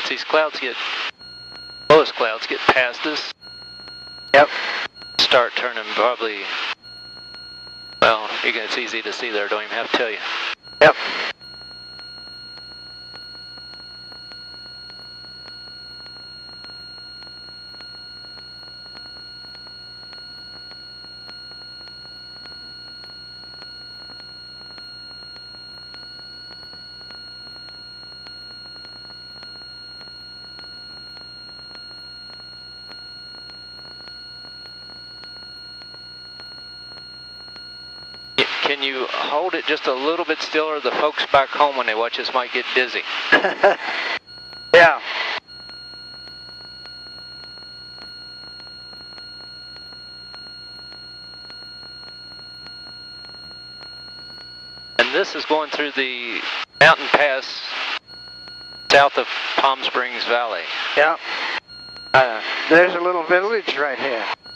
once these clouds get, lowest clouds get past us, Yep. start turning probably, well, it's easy to see there, don't even have to tell you. Yep. Can you hold it just a little bit stiller? The folks back home when they watch us might get dizzy. Yeah. And this is going through the mountain pass south of Palm Springs Valley. Yeah. There's a little village right here.